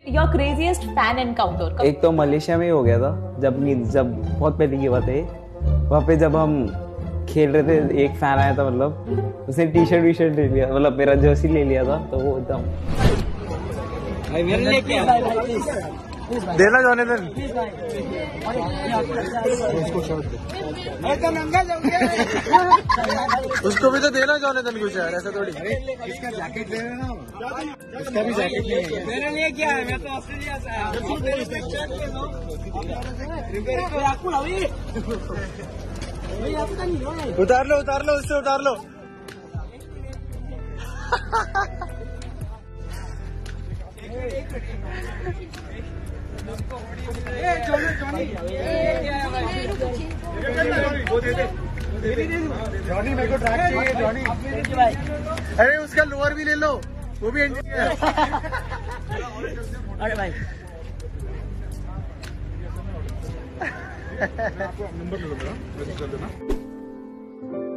Your craziest fan encounter? एक तो Malaysia में ही हो गया था, जब बहुत पहले की बात है। वहाँ पे जब हम खेल रहे थे, एक फैन आया था, मतलब उसने टी शर्ट ले लिया, मतलब मेरा जर्सी ले लिया था। तो वो एकदम देना जोनेथन, उसको भी तो देना जोनेथन कुछ यार, ऐसा थोड़ी। इसका जैकेट ले लेना, इसका भी जैकेट ले। मेरे लिए क्या है, मैं तो ऑस्ट्रेलिया से आया। उतार लो उससे, उतार लो। जॉनी मेरे को ट्रैक चाहिए, जॉनी। अरे उसका लोअर भी ले लो, वो भी एंट्री है। अरे भाई नंबर ले लो मेरा, रजिस्टर देना।